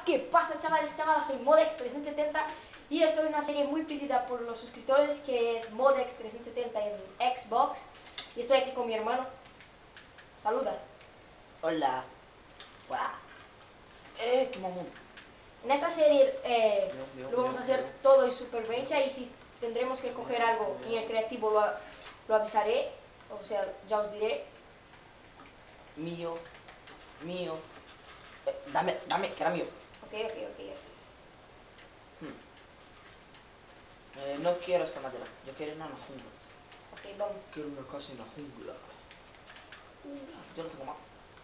¿Qué pasa, chavales, chavalas? Soy Modex370 y estoy en una serie muy pedida por los suscriptores que es Modex370 en Xbox y estoy aquí con mi hermano. Saluda. Hola. Hola. Qué mamón. En esta serie lo vamos a hacer Mío. todo en supervivencia y si tendremos que coger algo en el creativo lo avisaré, o sea, ya os diré. Mío. Dame, que era mío. Ok. No quiero esta madera, yo quiero una en la jungla. Ok, vamos. Quiero una casa en la jungla. Yo no tengo más.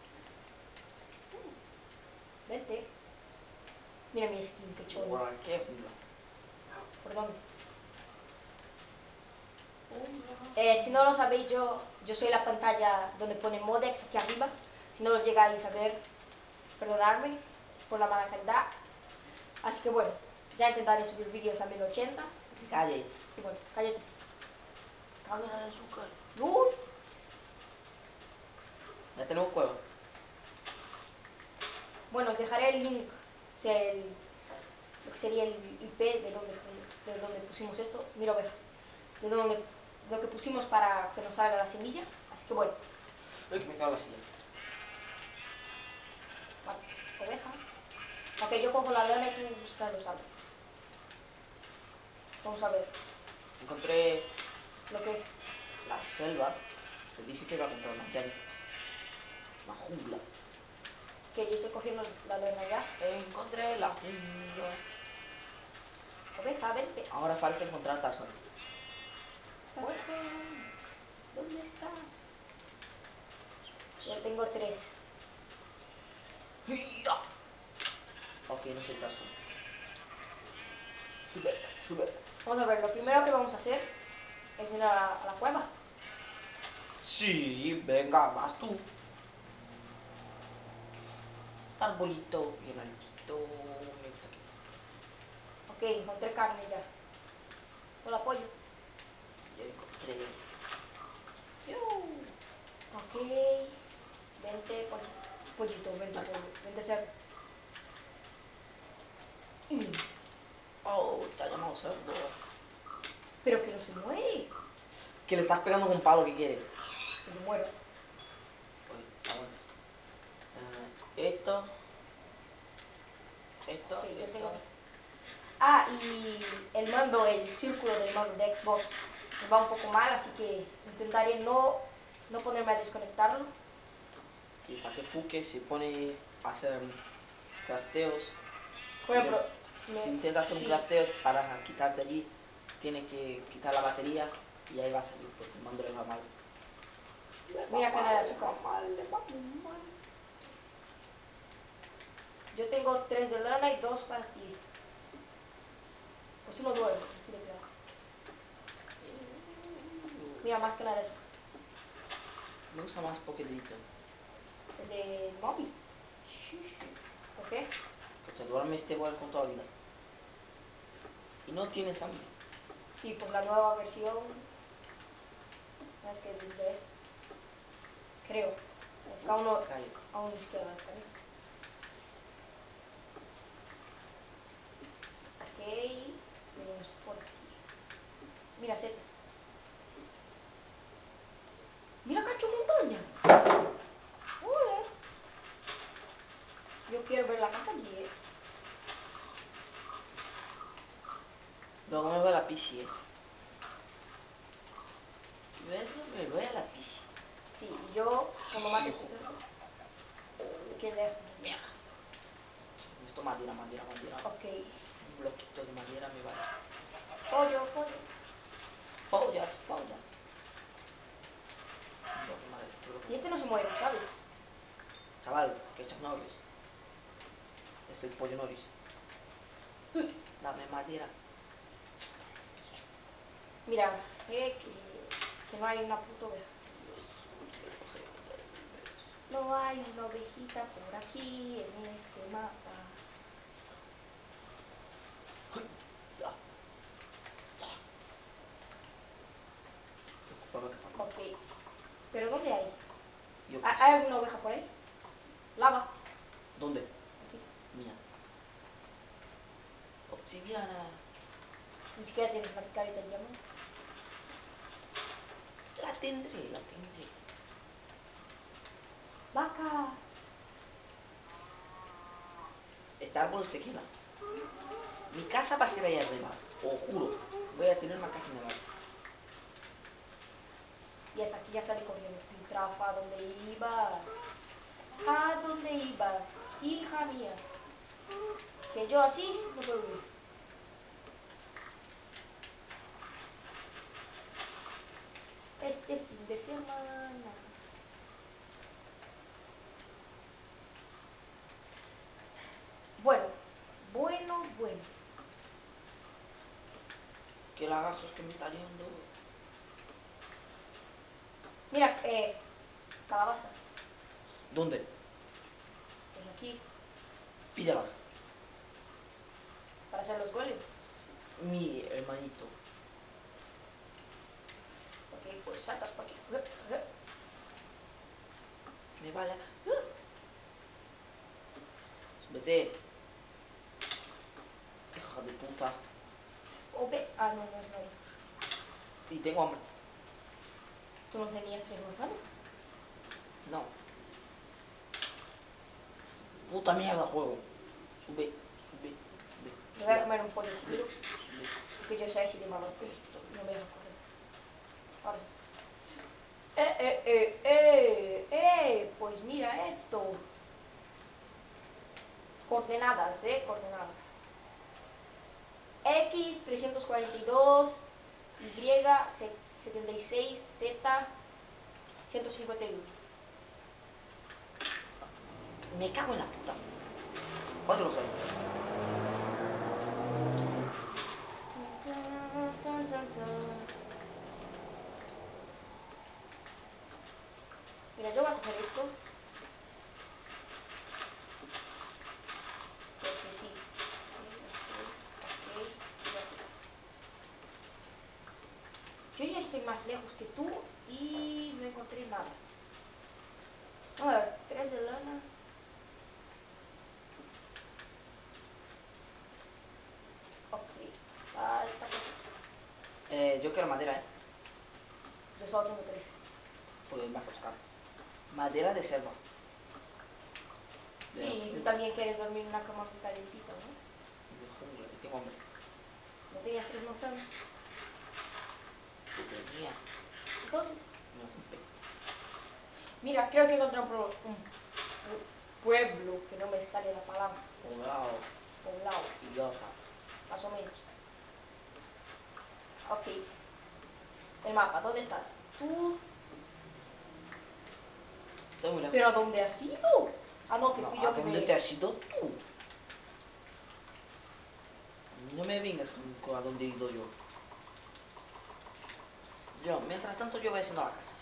Vente. Mira mi skin, qué chulo. Guau, ¿qué jungla? Perdón. Si no lo sabéis, yo soy la pantalla donde pone Modex aquí arriba. Si no lo llegáis a ver, perdonadme por la mala calidad. Así que bueno, ya intentaré subir vídeos a 1080. Calles. Y bueno, cállate. Cámara de azúcar. ¡Uy! Ya tenemos cueva. Bueno, os dejaré el link, o sea, lo que sería el IP de donde pusimos esto. Mira, ovejas. De donde lo que pusimos para que nos salga la semilla. Así que bueno. Uy, que me cago en la silla. Vale, oveja. Ok, yo cojo la lana y tú buscas los árboles. Vamos a ver. Encontré Lo que... la selva. Te dije que iba a encontrar una llave. La jungla. Que yo estoy cogiendo la lana ya. Encontré la jungla. Oveja, vente. Ahora falta encontrar a Tarzan. Tarzán, ¿dónde estás? Ya tengo 3. Ok, no soy Tarzan. Sube. Vamos a ver, lo primero que vamos a hacer es ir a la cueva. Sí, venga, vas tú. Arbolito, bien altito. Me gusta aquí. Ok, encontré carne ya. Hola, pollo. Ya encontré. Ok, vente, pollito, vente, pollo, vente, cerdo. Oh, te ha llamado cerdo. Pero que no se muere. Que le estás pegando con un palo, ¿qué quieres? Que se muera. Oye, aguantes. Esto. Ok, yo tengo... Ah, y el mando, el círculo del mando de Xbox me va un poco mal, así que intentaré no ponerme a desconectarlo. Sí, para que Fuque se pone a hacer crafteos. Por ejemplo, Si intenta hacer un crafteo para quitarte allí, tiene que quitar la batería y ahí va a salir porque el mando le va mal. Mira, cana de azúcar. Le va muy mal. Yo tengo 3 de lana y 2 para ti. Pues tú no duermes, así de claro. Mira, más cana de azúcar. Me gusta más Pokédito. El de móvil. ¿Por qué? Que te duermes te igual con toda la vida. Y no tienes hambre. Sí, pues la nueva versión. Es que desde esta. Creo. Es que aún no. Cállate. Aún no izquierda la escalera. Ok. Venimos por aquí. Mira, Z. Mira, cacho montaña. Joder. Yo quiero ver la casa allí, Luego me voy a la piscina. Luego me voy a la piscina. Sí, y yo, cuando mate este cerdo, que lejos. Esto madera. Ok. Un bloquito de madera me vale. Pollo. Pollas. Y este no se muere, ¿sabes? Chaval, que echas novios. Es el pollo Norris. Dame madera. Mira, que no hay una puta oveja. No hay una ovejita por aquí en este mapa. Ok. ¿Pero dónde hay? ¿Hay alguna oveja por ahí? Lava. ¿Dónde? Aquí. Mía. obsidiana. Ni siquiera tienes una carita de diamante. La tendré, la tendré. ¡Vaca! Este árbol se queda. Mi casa va a ser ahí arriba, os juro. Voy a tener una casa en el árbol. Y hasta aquí ya sale corriendo. Trafa, ¿a dónde ibas? ¿A dónde ibas? Hija mía. Que yo así no puedo vivir. Este fin de semana. Bueno. ¿Qué lagazos que me está yendo? Mira, calabazas. ¿Dónde? Pues aquí, Píllalas. para hacer los goles. Mi hermanito. Ok, pues saltas por aquí. Me vaya. Vete. Hija de puta. O ve. Ah, no, no es nada. Sí, tengo hambre. ¿Tú no tenías 3 manzanas? No. Puta mierda juego. Sube, sube, sube. Me voy a comer un pollo crudo. Sube. Porque yo sé si de malo que no me deja correr. Ahora sí. Pues mira esto. Coordenadas, coordenadas. X 342, Y 76, Z 151. Me cago en la puta. ¿Cuánto lo sabes? Mira, yo voy a coger esto. Porque sí. Ok. Yo ya estoy más lejos que tú y no encontré nada. A ver, 3 de lana. Ok, salta por aquí. Yo quiero madera, Yo solo tengo 3. Pues vas a buscar. Madera de selva. Sí, tú también quieres dormir en una cama muy calentita, ¿no? Tengo hambre. ¿No tenías 3 manzanas? Que tenía. Entonces, No sé. mira, creo que encontré un pueblo, que no me sale la palabra. Poblado. Poblado, Idiota. más o menos. Ok. El mapa, ¿dónde estás? Tú. Estoy muy lejos. ¿Pero a dónde has ido? Ah, no, que No, fui ¿a yo que dónde me... te has ido tú? No me vengas con a dónde he ido yo. Mientras tanto, yo voy haciendo la casa.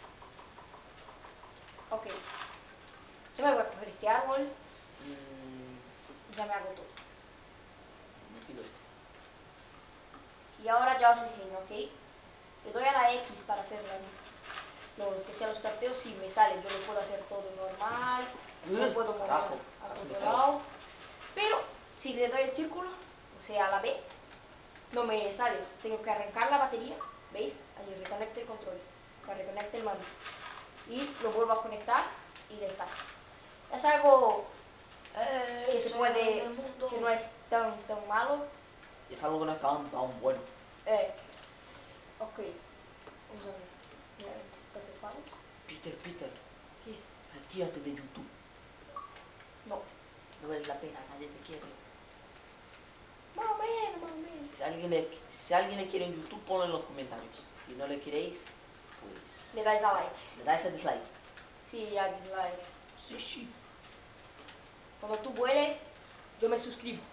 Ok. Yo me voy a coger este árbol Mm, y ya me hago todo. me pido este. Y ahora ya os enseño, ¿ok? Le doy a la X para hacer que sea los carteos, si me sale, yo le puedo hacer todo normal, no puedo mover Carajo, a casi me otro caigo. lado, pero si le doy el círculo, o sea, a la B, no me sale, tengo que arrancar la batería, ¿veis? Ahí reconecte el control, o sea, reconecte el mando, y lo vuelvo a conectar y ya está. Es algo que se puede, que no es tan malo. Es algo que no es tan bueno. Ok, vamos a ver. Mira, ¿necesitas el palo? Peter, ¿Qué? retírate de YouTube. No. No vale la pena, nadie te quiere. Más o menos, más o menos. Si alguien le quiere en YouTube, ponlo en los comentarios. Si no le queréis, pues... Le dais a like. Le dais a dislike. Sí, a dislike. Sí. Cuando tú vueles, yo me suscribo.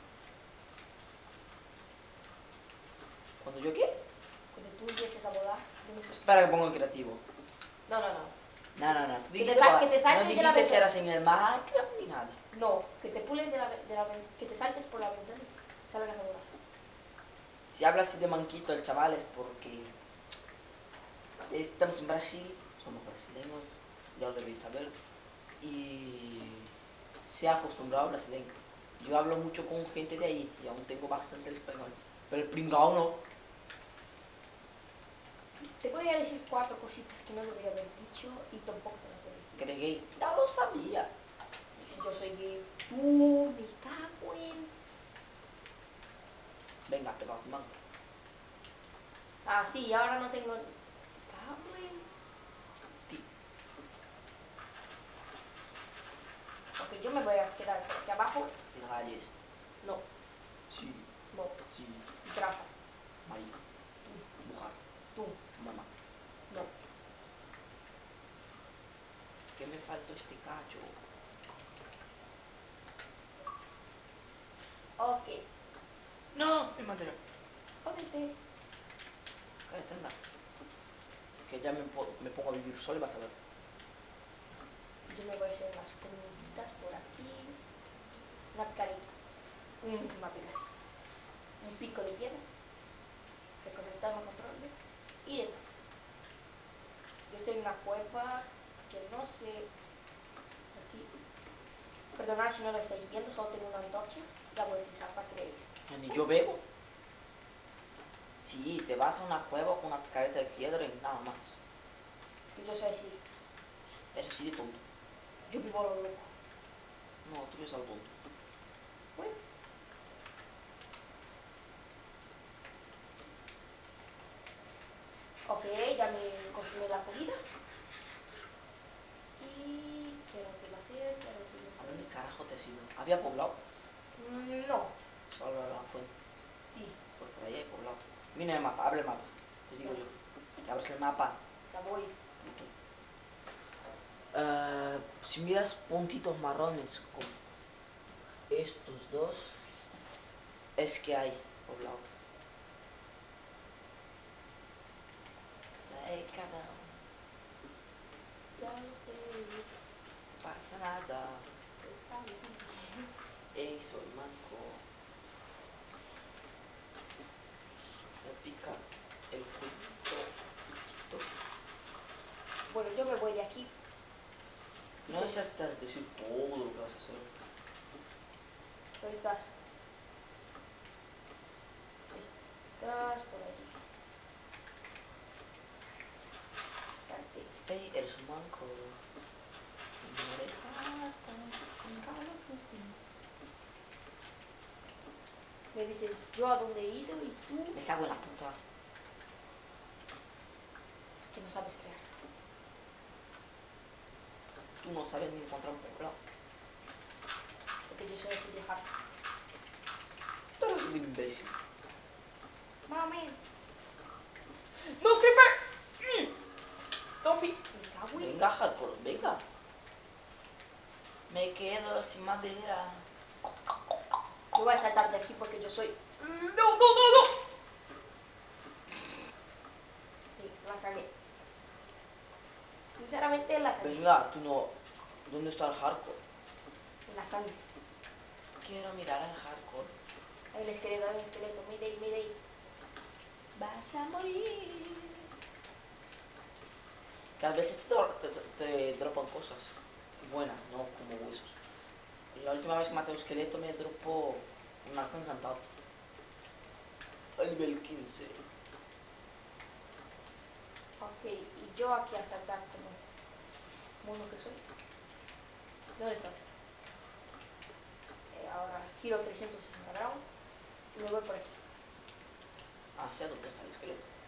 ¿Cuando yo qué? Cuando tú empieces a volar, yo me suscribo. Espera que pongo en creativo. No, no, no. No. Tú Que dijiste, te saltes no de la dijiste si ventana. eras en el Minecraft ni nada. No, que te pules que te saltes por la ventana y salgas a volar. Si habla así de manquito el chaval es porque estamos en Brasil, somos brasileños, ya lo debéis saber, y se ha acostumbrado al brasileño. Yo hablo mucho con gente de ahí y aún tengo bastante el español. Pero el pringao no. Te podría decir 4 cositas que no debería haber dicho y tampoco te las voy a decir. Que eres gay. Ya lo sabía. Si yo soy gay, me cago en... Venga, te vas, man. Ah, sí, ahora no tengo... Cago en... Sí. Ok, yo me voy a quedar por aquí abajo. Te calles. No, Sí. no, Sí. Rafa, Marica. Mujer. tú, Mamá. no. ¿Qué me faltó este cacho? Ok, No, mi madre. jódete. Cállate, anda. Que ya me pongo a vivir solo y vas a ver. Yo me voy a hacer las columnitas por aquí. Una picarita. Una pica. Un pico de piedra. Reconectar un control. Y esto. Yo estoy en una cueva que no sé. Aquí. Perdonad si no lo estáis viendo, solo tengo una antorcha. La voy a utilizar para que veáis. Ni yo bebo. Sí, te vas a una cueva con una picareta de piedra y nada más. Es que yo soy así. Eso sí de tonto. Yo vivo lo loco. No, tú eres algo tonto. Bueno. Ok, ya me cociné la comida. Y... ¿qué era lo que iba a hacer? ¿Qué era lo que iba a ¿A dónde hacer? carajo te has ido? ¿Había poblado? No. Solo a la fuente. Sí, Pues por ahí hay poblado. Mira el mapa, abre el mapa. Te digo yo. Que abres el mapa. ya voy. Puto. Si miras puntitos marrones con estos dos, es que hay poblado. Ay, cabrón. Ya lo sé. No pasa nada. Está bien. Ey, soy manco. Me pica el juguito. Bueno, yo me voy de aquí. No necesitas decir todo lo que vas a hacer. ¿Dónde estás? Estás por allí. Salte. Ey, eres un manco. No eres con Call of Duty. Me dices yo a dónde he ido y tú... Me cago en la puta. Es que no sabes crear. Tú no sabes ni encontrar un poblado. Porque yo soy así de hard. Tú eres un imbécil. Mami. ¡No, creeper! ¡Zombie! Me cago en... Venga, hardcore, venga. Me quedo sin madera. Yo voy a saltar de aquí porque yo soy... ¡No, no, no, no! Sí, la cagué. Sinceramente la cagué. Venga, tú no. ¿Dónde está el hardcore? En la sangre. Quiero mirar al hardcore. Hay un esqueleto, hay un esqueleto. Mayday, mayday. Vas a morir. Que a veces te dropan cosas buenas, no como huesos. Y la última vez que maté a un esqueleto me dropó un arco encantado. A nivel 15. Ok, y yo aquí a saltar como mono que soy. ¿Dónde estás? Ahora giro 360 grados y me voy por aquí. Ah, sé dónde está el esqueleto.